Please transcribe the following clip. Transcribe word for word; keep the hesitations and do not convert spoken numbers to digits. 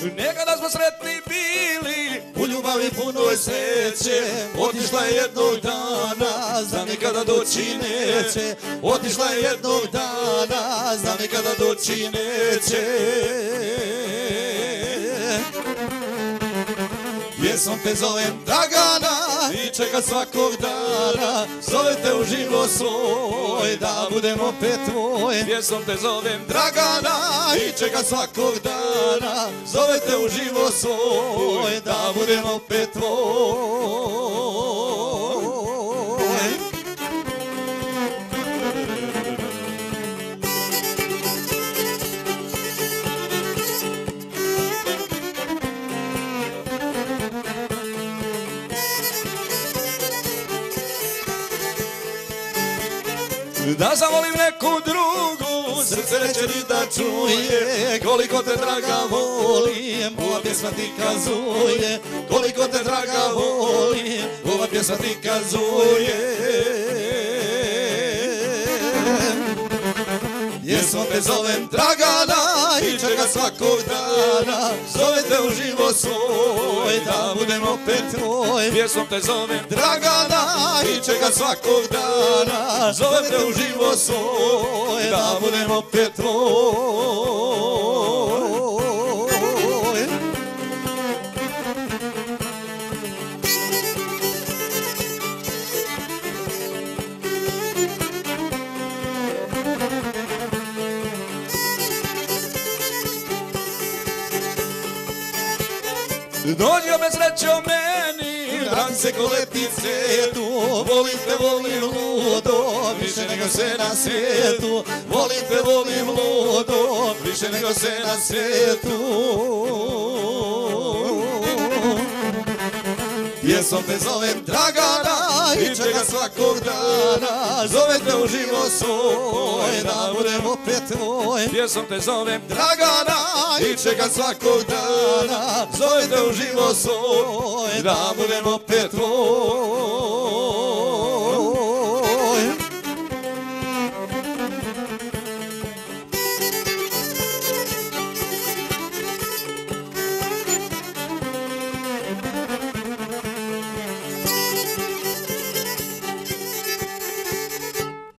Nekada smo sretni bili, u ljubavi punoj sreće. Otišla je jednog dana, za nikada doći neće. Otišla je jednog dana, za nikada doći neće. Pjesmom te zovem Dragana i čeka svakog dana. Zove te u život svoj, da budem opet tvoj. Pjesmom te zovem Dragana i čeka svakog dana. Zove te u život svoj, da budem opet tvoj. da zavolim neku drugu, srce neće ni da čuje koliko te draga volim, ova pjesma ti kazuje koliko te draga volim, ova pjesma ti kazuje. Pjesmom te zovem Dragana i čeka svakog dana, zove te u život svoj, da budem opet tvoj. Pjesmom te zovem Dragana i čeka svakog dana, zove te u život svoj, da budem opet tvoj. dođi opet srećo meni, dan se ko leti cvetu, volim te, volim ludo, više nego se na svijetu. Volim te, volim ludo, više nego se na svijetu. Pjesmom te zovem Dragana i čeka svakog dana, zove te u život svoj, da budem opet tvoj. Pjesmom te zovem Dragana i čeka svakog dana, zove te u život svoj, da budem opet tvoj.